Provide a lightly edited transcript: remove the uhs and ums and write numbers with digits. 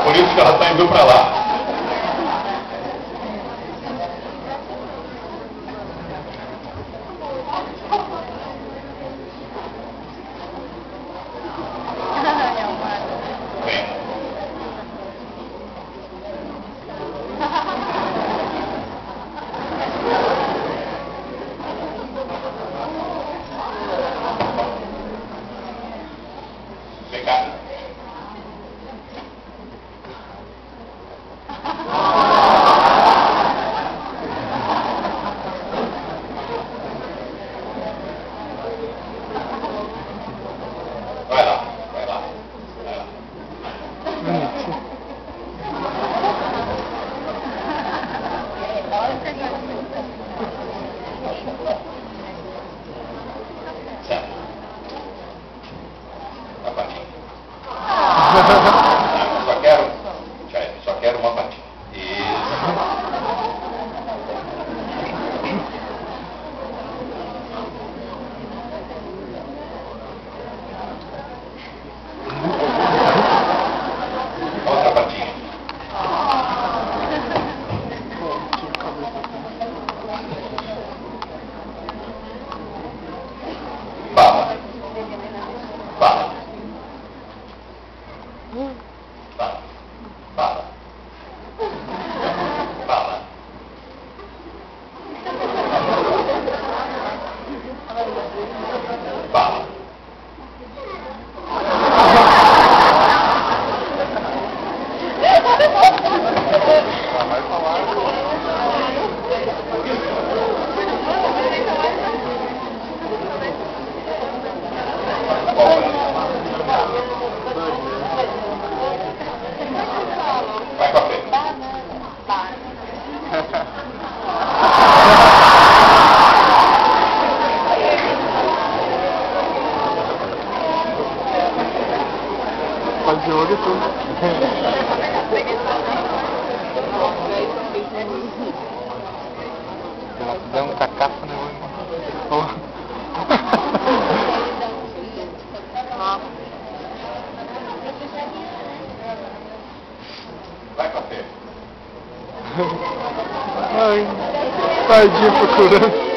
por isso que ela está indo para lá. Vem cá. Vai lá, vai lá. Vai lá. Certo. Uma patinha. Só quero uma patinha. Isso. Outra patinha. Fala. Fala. Fala. Fala. Fala. Fala. Vai falar. Vai com a frente. Pode ser olho tudo. Ela deu um cacaço no olho. Vai com a frente. Ai, tadinha procurando.